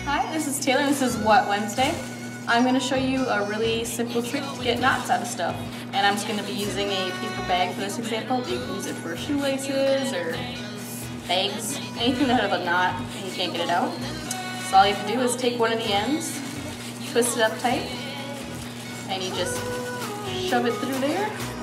Hi, this is Taylor and this is What Wednesday. I'm going to show you a really simple trick to get knots out of stuff. And I'm just going to be using a paper bag for this example, but you can use it for shoelaces or bags, anything that has a knot and you can't get it out. So all you have to do is take one of the ends, twist it up tight, and you just shove it through there.